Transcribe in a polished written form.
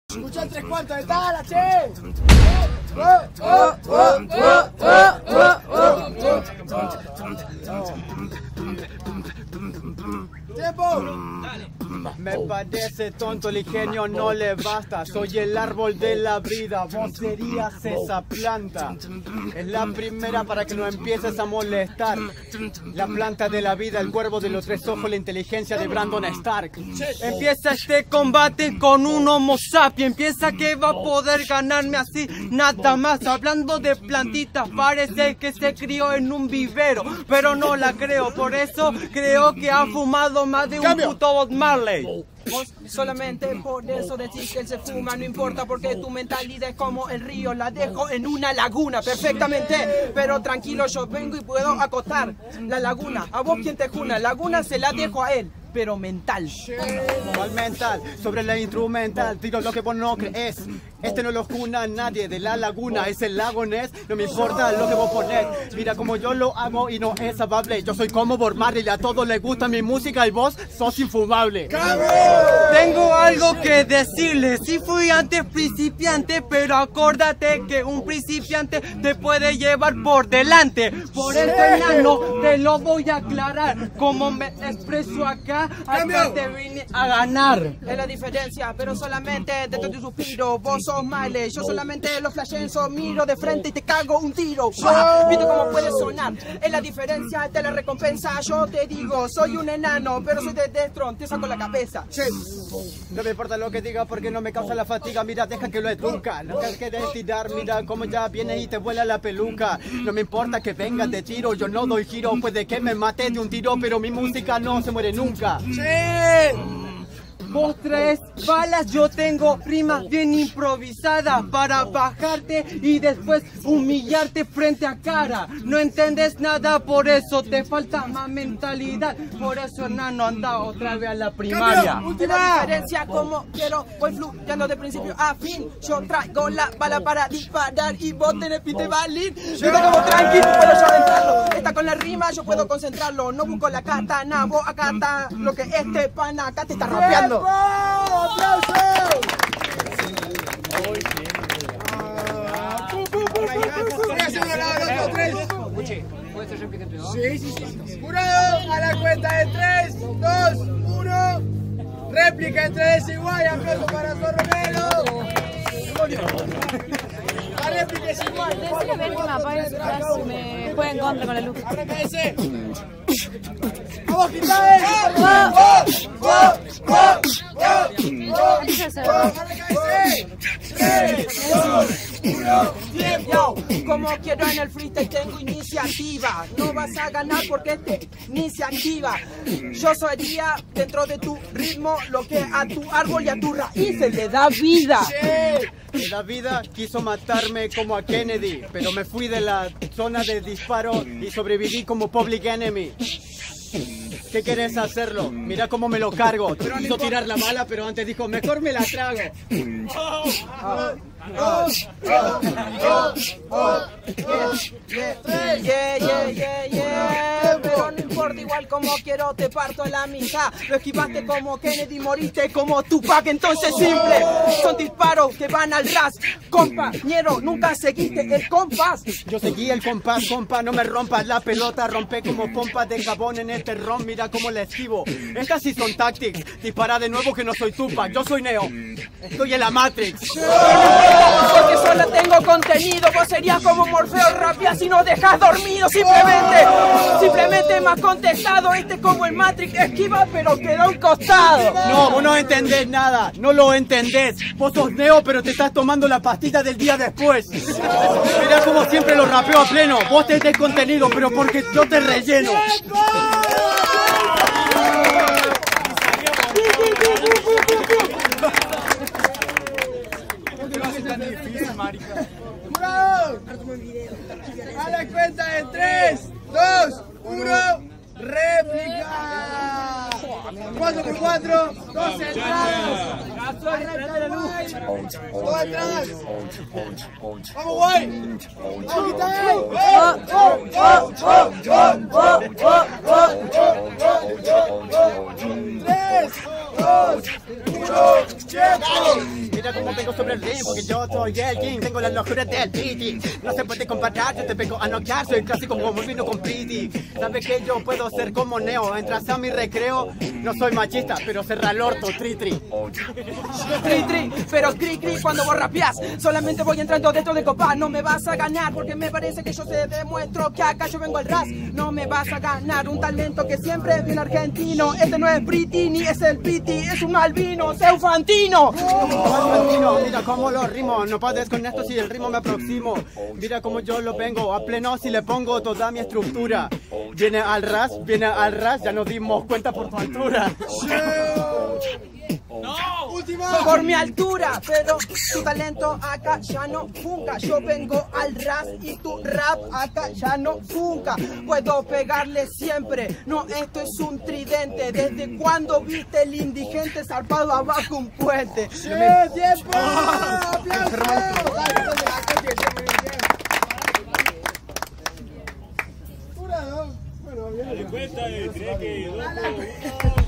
Escucha el 3/4 de Tala, che. ¡Tiempo! Me parece tonto, el ingenio no le basta. Soy el árbol de la vida, vos serías esa planta. Es la primera para que no empieces a molestar. La planta de la vida, el cuervo de los 3 ojos, la inteligencia de Brandon Stark. Empieza este combate con un homo sapiens. Piensa que va a poder ganarme así, nada más. Hablando de plantitas, parece que se crió en un vivero, pero no la creo. Por eso creo que ha fumado más de un puto Bob Marley. Vos solamente por eso decís que él se fuma, no importa porque tu mentalidad es como el río, la dejo en una laguna perfectamente, pero tranquilo, yo vengo y puedo acotar la laguna. A vos quien te juna, laguna se la dejo a él, pero mental. ¿Cuál mental? Sobre la instrumental, tiro lo que vos no crees. Este no lo juna nadie de la laguna, es el lago Ness, no me importa lo que vos ponés. Mira como yo lo hago y no es amable. Yo soy como Bob Marley, a todos les gusta mi música y vos sos infumable. Tengo algo que decirles, si fui antes principiante, pero acuérdate que un principiante te puede llevar por delante. Por eso, enano, te lo voy a aclarar. Como me expreso acá te vine a ganar. Es la diferencia, pero solamente dentro de tu suspiro. Vos sos Miley, yo solamente los flashenzo miro de frente y te cago un tiro. Viste cómo puede sonar, es la diferencia de la recompensa. Yo te digo, soy un enano, pero soy de Destron, te saco la cabeza. No me importa lo que diga porque no me causa la fatiga. Mira, deja que lo edunca. No te quieres tirar, mira cómo ya viene y te vuela la peluca. No me importa que venga de tiro, yo no doy giro. Puede que me mate de un tiro, pero mi música no se muere nunca. Vos traes balas, yo tengo rimas bien improvisadas para bajarte y después humillarte frente a cara. No entendés nada, por eso te falta más mentalidad. Por eso, hermano, anda otra vez a la primaria. Es la diferencia como quiero, voy fluyendo de principio a fin. Yo traigo la bala para disparar y vos tenés pinte balín. Yo como tranqui, puedo yo adentrarlo. Está con la rima, yo puedo concentrarlo. No busco la katana, vos acá está lo que este pana acá te está rapeando. ¡Aplausos! Sí. Jurado, a la cuenta de 3, 2, 1. Réplica entre desigual. Aplauso para Zorro. La réplica es igual. Decirle a ver que me apague su casa y me juega en contra con la luz. Arranca ese. ¡Vamos, Quitael! Como quiero en el freestyle tengo iniciativa. No vas a ganar porque te iniciativa. Yo sería dentro de tu ritmo lo que a tu árbol y a tu raíces le da vida. La vida quiso matarme como a Kennedy, pero me fui de la zona de disparo y sobreviví como Public Enemy. ¿Qué querés hacerlo? Mira cómo me lo cargo. Quiso tirar la bala, pero antes dijo, mejor me la trago. Pero no importa, igual como quiero te parto la mitad. Lo esquivaste como Kennedy, moriste como Tupac. Entonces simple, son disparos que van al ras. Compañero, nunca seguiste el compás. Yo seguí el compás, compa, no me rompas la pelota. Rompe como pompas de jabón en este ron. Mira cómo la esquivo. Estas sí son tactics. Dispara de nuevo que no soy Tupac, yo soy Neo. Estoy en la Matrix. Porque solo tengo contenido. Vos serías como Morfeo, rapeas si no dejas dormido. Simplemente más contestado. Este es como el Matrix, esquiva pero queda a un costado. No, vos no entendés nada, no lo entendés. Vos sos Neo pero te estás tomando la pastilla del día después. Mirá como siempre lo rapeo a pleno. Vos tenés contenido pero porque yo te relleno. A la cuenta de 3, 2, 1. Réplica. 4x4, 2 entradas. Dos entradas. Vamos, guay. Vamos, Quitael. 3, 2, 1, tiempo. Mira cómo vengo sobre el ring, porque yo soy el king, tengo las locuras del Piti. No se puede comparar, yo te vengo a noquear, soy clásico como vino con Piti. Sabes que yo puedo ser como Neo, entras a mi recreo, no soy machista, pero cerra el orto, tri. Tri, pero cri, cuando vos rapeás, solamente voy entrando dentro de copa. No me vas a ganar, porque me parece que yo te demuestro que acá yo vengo al ras. No me vas a ganar, un talento que siempre es bien argentino. Este no es Priti, ni es el Piti, es un albino, Seufantino. Mira cómo lo rimo, no puedes con esto si el ritmo me aproximo. Mira cómo yo lo vengo a pleno si le pongo toda mi estructura. Viene al ras, ya nos dimos cuenta por tu altura. Por mi altura, pero tu talento acá ya no funca. Yo vengo al ras y tu rap acá ya no funca. Puedo pegarle siempre, no, esto es un tridente. ¿Desde cuando viste el indigente zarpado abajo un puente? ¡Tiempo! ¡Aplausos! Bueno, bien. Dale cuenta, 3, 2, 1.